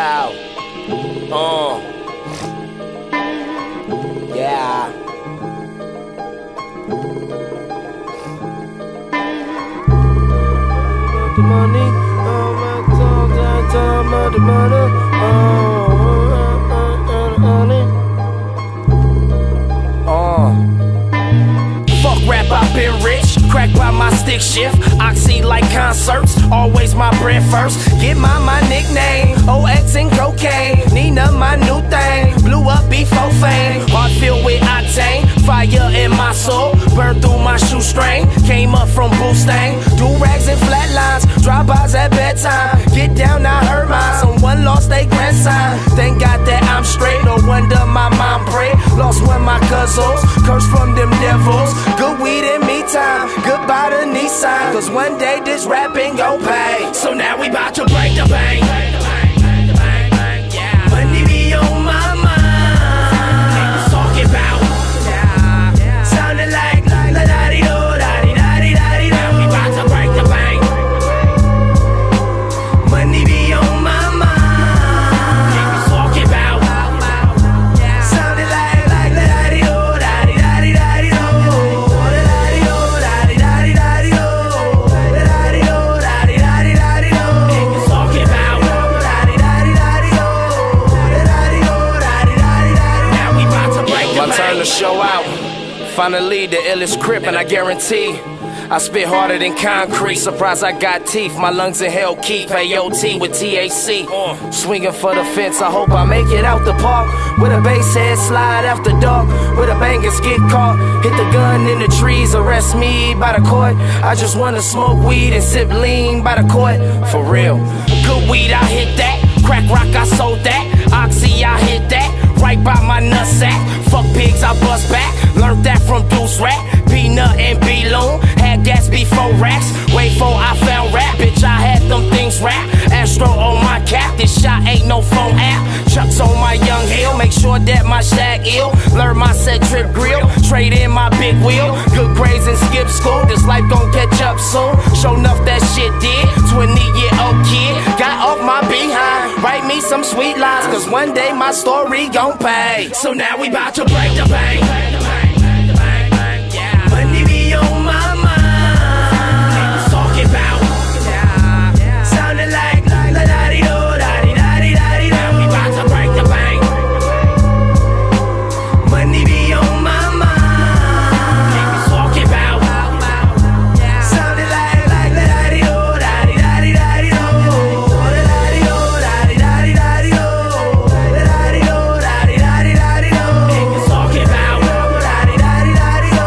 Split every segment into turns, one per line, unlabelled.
Yo. Yeah. The money, the money, fuck rap, I've been rich, crack by my stick shift, oxy like concerts, always my bread first, get my nickname, OX and cocaine, Nina my new thing, blew up before fame, heart filled with octane, fire in my soul, burned through my shoestring, came up from Boostain, do-rags and flatlines, drive-bys at bedtime, get down, I heard mine, someone lost their grandson, thank God that I'm straight, no wonder my mom prayed, lost one of my cousins, cursed from them devils, good weed and me time, goodbye to Nissan, cause one day this rapping gon' pay, so now we bout to break the bank, money be on my mind, niggas talking about, sounding like la-da-dee-do, da-dee-da-dee-da-dee-do, now we bout to break the bank, money be on my mind, niggas talking about, sounding like la-da-dee-do, da-dee-da-dee-da-dee-do, la-da-dee-do, da-dee-da-dee-da-dee-do, la-da-dee-do, da-dee-da-dee-da-dee-do, niggas talking about, da-dee-da-dee-da-dee-do, la-da-dee-do, da-dee-da-dee-da-dee-do, now we bout to break the bank. My turn to show out. Finally, the illest crip, and I guarantee I spit harder than concrete. Surprised I got teeth, my lungs in hell keep AOT with THC. Swinging for the fence, I hope I make it out the park. With a bass head slide after dark, with a bangers get caught. Hit the gun in the trees, arrest me by the court. I just wanna smoke weed and sip lean by the court. For real, good weed, I hit that. Crack rock, I sold that. Oxy, I hit that. Right by my nutsack. Fuck pigs, I bust back. Learned that from Deuce Rat, Peanut and B-Loon. Had gas before racks. Wait for I found rap. Bitch, I had them things rap. Astro on my cap. This shot ain't no phone app. Chucks on my young hill. Make sure that my shag ill. Learn my set trip grill. Trade in my big wheel. Good grades and skip school. This life gon' catch up soon. Show enough that shit did. 20-year-old kid. Got off my behind. Write me some sweet lines. Cause one day my story gon' pay. So now we bout to break the bank. Money be on my mind. Niggas talking about, sounding like la-da-dee-do, da-dee-da-dee-da-dee-do. Now we bout to break the bank. Money be on my mind. Niggas talking about, sounding like la-da-dee-do, da-dee-da-dee-da-dee-do, la-da-dee-do, da-dee-da-dee-da-dee-do, la-da-dee-do, da-dee-da-dee-da-dee-do. Niggas talking about, da-dee-da-dee-da-dee-do.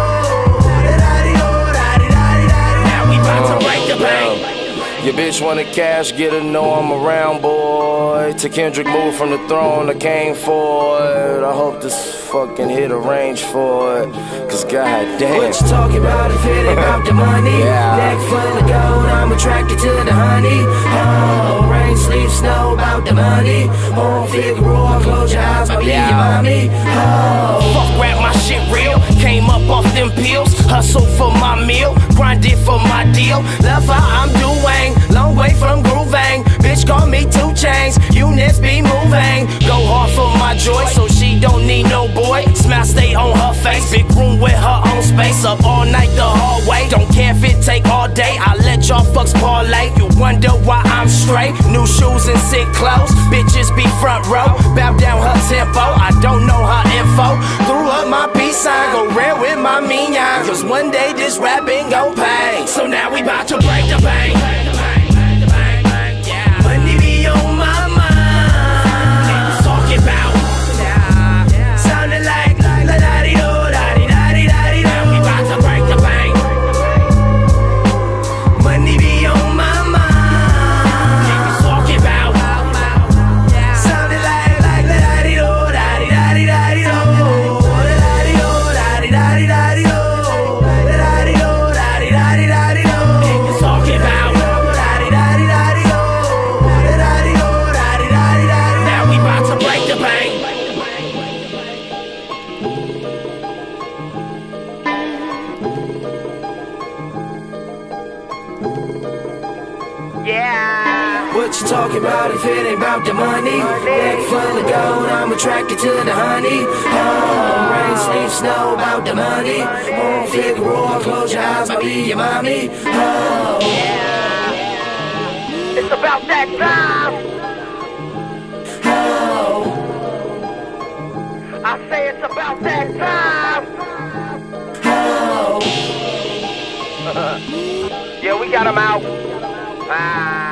Your bitch wanna cash, get her, know I'm around, boy. To Kendrick move from the throne, I came for it. I hope this fucking hit arrange for it. Cause goddamn. What you talking about if it ain't about the money? Neck full of gold, I'm attracted to the honey. Oh, rain, sleep, snow, about the money. Home Figueroa, close your eyes, I'll be your mommy. Oh, fuck rap, my shit real. Came up off them pills, hustle for my meal, grinded for my deal. Love how I'm doing, long way from grooving. Bitch call me 2 Chains, units be moving. Go hard for my joy, so she don't need no boy. Smile stay on her face, big room with her own space. Up all night the hallway, don't care if it take all day. I let y'all fucks parlay, you wonder why I'm straight. New shoes and sick clothes, bitches be front row. Bow down her tempo, I don't know her info. Threw up my peace sign, go rare with my minion. Cause one day this rapping gon' pay. So now we bout to break the bank. Money be on my mind. Niggas talking about, sounding like la-da-dee-do, da-dee-da-dee-da-dee-do. Now we bout to break the bank. Money be on my mind. Niggas talking about, sounding like la-da-dee-do, da-dee-da-dee-da-dee-do, la-da-dee-do, da-dee-da-dee-da-dee-do, la-da-dee-do, da-dee-da-dee-da-dee-do. Niggas talking about. What you talking about if it ain't about the money? Neck full of gold, I'm attracted to the honey. Oh, rain, sleep, snow, about the money. Oh, figure roar, close your eyes, I'll be your mommy. Oh,
Yeah, it's about that time.
oh,
I say it's about that time.
oh.
Yeah, we got him out. Ah.